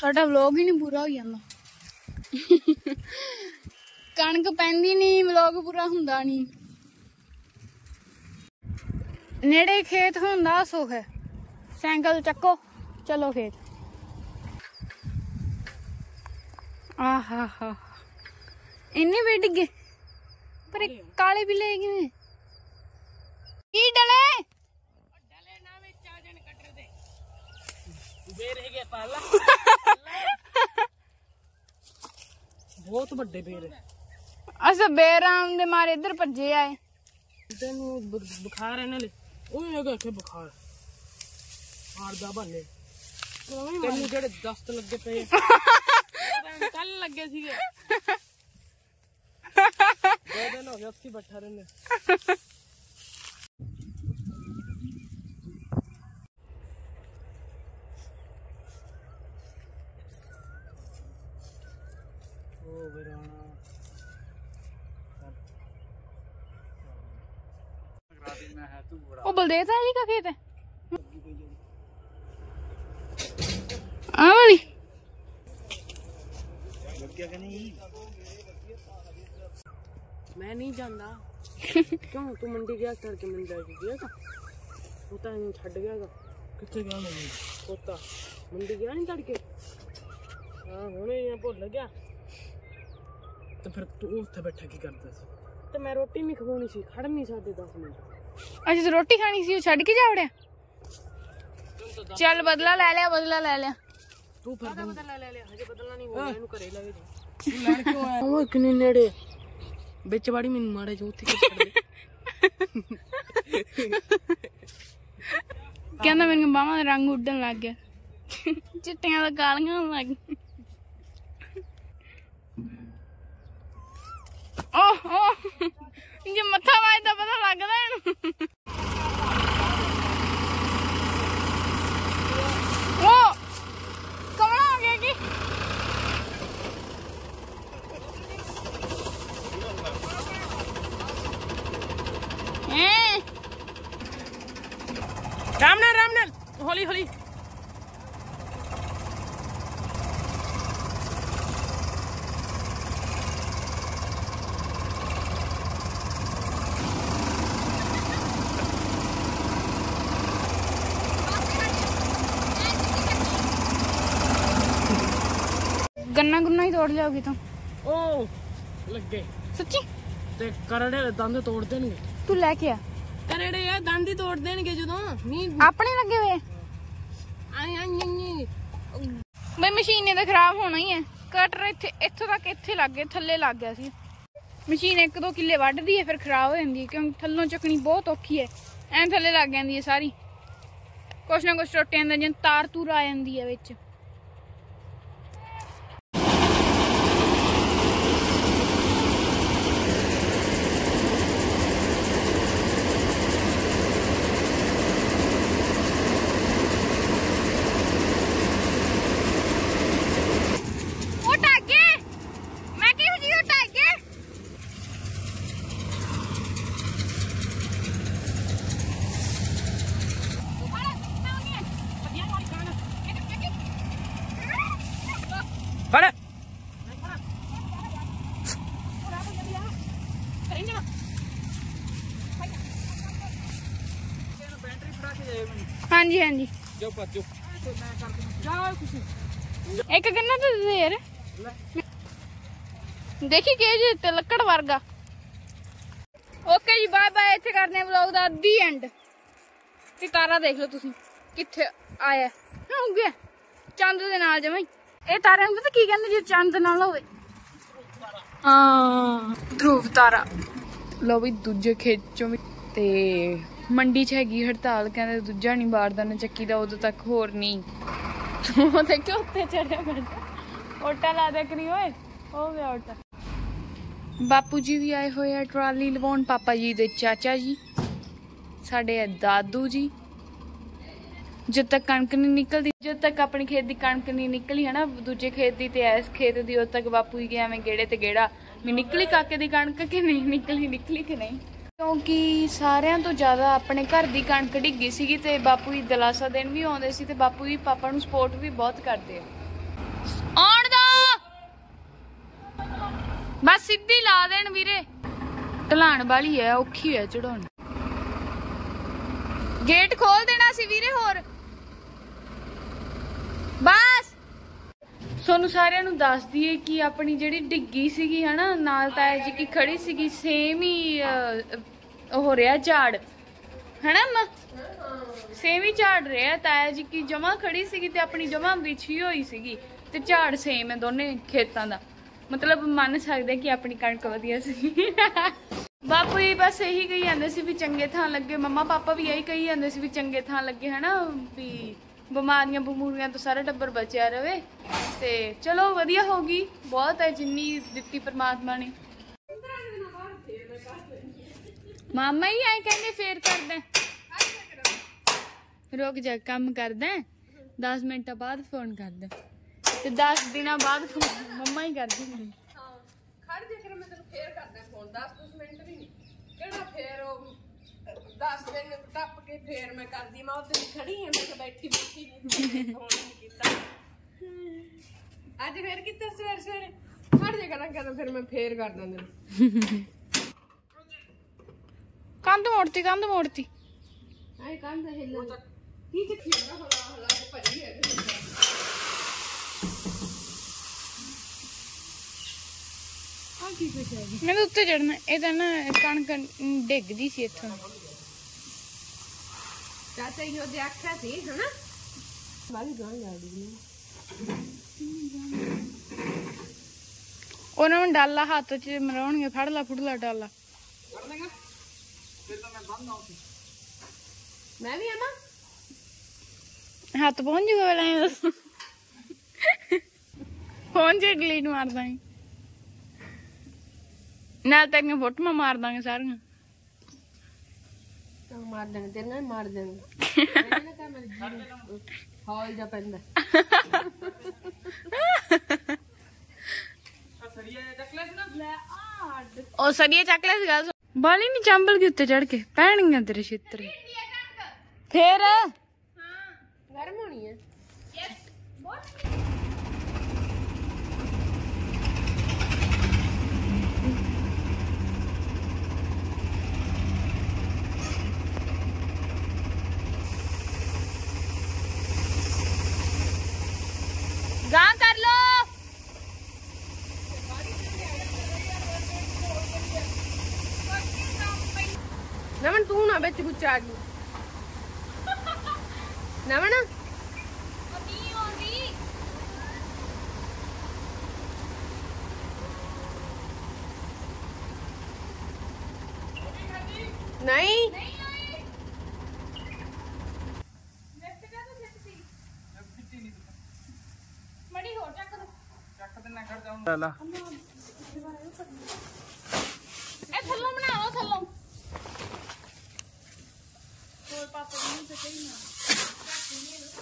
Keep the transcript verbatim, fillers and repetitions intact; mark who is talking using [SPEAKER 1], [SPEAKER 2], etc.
[SPEAKER 1] साडा व्लॉग ही नहीं पूरा हो जांदा। कणक पैंदी नहीं, व्लॉग पूरा हुंदा नहीं। नेड़े खेत हुंदा सुख है। साइकिल चक्को चलो खेत। आहा हा इन्ने भी डिगे पर काले भी ले गए की डले डले ना में चाजन कटर दे बेर है के पाला बहुत बड़े बेर है। अच्छा बेराम दे मारे इधर भजे आए तेनू बुखार है ना ले ओए अगे के बुखार हार दा बने तेनू जेड़े दस्त लगे पे कल लगे सी दो दिन हो गए उसकी बैठा रहने। ओ बेराना ओ बलदेव जी का खेत है आ वाली मैं नहीं जानता क्यों तू मंडी गया करके मिल जाएगी गया था पोता नहीं छड़ गया था कितने गया मंडी पोता मंडी गया नहीं तड़के हां हुणे यहां भूल गया तो फिर तू उत्थे बैठा की करदा सी तो मैं रोटी नहीं खवानी सी खड़ नहीं सकदे दस मिनट। अच्छा तो रोटी खानी सी छड़ के जा वड़या चल बदला ले लिया बदला ले लिया तू फिर बदला ले लिया हजे बदलना नहीं होगा इनु घरे लगे तू लड़ क्यों आया ओ किने नेड़े बिच बाड़ी मैनू माड़े जो उत्थे छड़ दे कहंदा मेरी बाहां दा रंग उड़न लग गया चिट्टियां दा कालियां होण लग गई। ओह ओह ये मत्था वाजदा पता लगदा इनु ओ कौन आ गया की राम नाल राम नाल होली होली गन्ना गुन्ना ही तोड़ जाओगी तुम ओ लगे सच्ची ते करड़े दंद तोड़ देंगे तू लेके आ करड़े यार दंद ही तोड़ देंगे जदों नहीं अपने लगे हुए आई आई भाई मशीन ने तो खराब होना ही है कटर इत्थे इत्थों तक इत्थे लग गए थल्ले लग गया सी मशीन एक दो किले वड्डदी है फिर खराब हो जाती है क्योंकि थल्लों चकनी बहुत औखी है ऐ थल्ले लग जाती है सारी कुछ ना कुछ टुट जांदा जिवें तार तूर आ जाती है विच। हाँ जी हाँ जी एक गन्ना तो दे यार देखी के लकड़ वर्गा। ओके जी बाय बाय इत्थे करने व्लॉग दा दी एंड ते तारा देख लो तुसी कित्थे आया हो गया चंद दे नाल जमा ए तारे नूं पता की कहंदे जे चंद नाल होवे हां ध्रुव तारा। लो भी दूजे खेत चों ते मंडी च हैगी हड़ताल कहते दूजा नहीं बारदाना चक्की दा उदों तक होर नहीं देखो उत्ते चढ़िया बैठा ओटा ला दे करी ओए हो गया ओटा। बापू जी भी आए हुए हैं ट्राली लवाउण पापा जी दे चाचा जी साडे दादू जी जब तक कणक नहीं निकलती जब तक अपने खेत की कणक नहीं निकली है ना दूजे खेत की इस खेत की उद तक बापू जी गया मैं गेड़े ते गेड़ा मैं निकली काके की कणक कि नहीं निकली निकली कि नहीं क्योंकि सारिਆਂ तो ज़्यादा अपने घर की कणक डिग्गी सी ते बापू जी दलासा देन भी आउंदे सी ते बापू जी पापा नूं सपोर्ट भी बहुत करते बस सीधी ला देन वीरे ढलान वाली है औखी है चढ़ानी गेट खोल देना सी वीरे होर बस सोनू सारिਆਂ ਨੂੰ ਦੱਸ ਦਈਏ कि अपनी ਜਿਹੜੀ ਡਿੱਗੀ ਸੀਗੀ ਹਨਾ ਨਾਲ ਤਾਇਆ ਜੀ ਕੀ ਖੜੀ ਸੀਗੀ ਸੇਮ ਹੀ ਹੋ ਰਿਹਾ ਝਾੜ ਹਨਾ ਮਾਂ ਸੇਮ ਹੀ ਝਾੜ ਰਿਹਾ ਤਾਇਆ ਜੀ ਕੀ ਜਮਾ ਖੜੀ ਸੀਗੀ ਤੇ ਆਪਣੀ ਜਮਾ ਵਿਛੀ ਹੋਈ ਸੀਗੀ ਤੇ ਝਾੜ ਸੇਮ ਹੈ ਦੋਨੇ ਖੇਤਾਂ ਦਾ मतलब मन सकते कि अपनी कणक वधिया सी बापू जी बस यही कही जाते सी भी चंगे थां लगे मम्मा पापा भी यही कही जाते सी भी चंगे थां लगे है ना भी बीमारियां बमूरियां तो सारा टब्बर बचिया रहे ते चलो वधिया होगी बहुत है जिन्नी दित्ती परमात्मा ने मामा ही आए कहने फेर कर दें रुक जा कम कर दें दस मिनट बाद फोन कर दें ਤੇ दस ਦਿਨਾਂ ਬਾਅਦ ਮੰਮਾ ਹੀ ਕਰਦੀ ਹੁੰਦੀ ਹਾਂ ਖੜ ਜੇ ਕਰ ਮੈਂ ਤੈਨੂੰ ਫੇਰ ਕਰਦਾ ਫੋਨ ਦਸ ਮਿੰਟ ਵੀ ਨਹੀਂ ਕਿਹੜਾ ਫੇਰ ਉਹ ਦਸ ਦਿਨ ਟੱਪ ਕੇ ਫੇਰ ਮੈਂ ਕਰਦੀ ਮੈਂ ਉੱਥੇ ਖੜੀ ਹਾਂ ਮੈਂ ਬੈਠੀ ਬੈਠੀ ਨਹੀਂ ਫੋਨ ਨਹੀਂ ਕੀਤਾ ਅੱਜ ਫੇਰ ਕੀਤਾ ਸਵੇਰ ਸਵੇਰੇ ਖੜ ਜੇ ਕਰਾਂ ਕਰ ਫਿਰ ਮੈਂ ਫੇਰ ਕਰ ਦਾਂਗਾ ਕੰਧ ਮੋੜਤੀ ਕੰਧ ਮੋੜਤੀ ਆਏ ਕੰਧ ਹਿੱਲ ਕੀ ਚੱਕੀ ਨਾ ਹਲਾ ਹਲਾ ਕੇ ਭੱਜੀ ਹੈ मैं तो उत्ते चढ़ना ये ना कणक डिगदी सी इत्थों चाचा यो देखा सी है ना बाली गां जाड़ी ओना में डाला हाथ च मराउणगे फड़ ला फुड़ला डाला कर देगा फिर तो मैं बंद आऊं मैं भी आना हाथ पहुंच जूगा वाला फोन से डिलीट मार दांगे नाल तेरियां फोटोआं मार दांगे सारियां तो मार देंगे तेरे नाल मार देंगे मैंने कहा मेरे हॉल जा पैंदा सरिया चकलेस ना ले आड ओ सरिया चकलेस गल बाली नहीं चंबल के उत्ते चढ़ के पैणगियां तेरे छित्र फिर हां गरम होनी है यस बहुत गां कर लो नमन तू ना बिच कुछ आ गई नमन नहीं ला ए थल्लों बनाओ थल्लों और पापा ने तो कही ना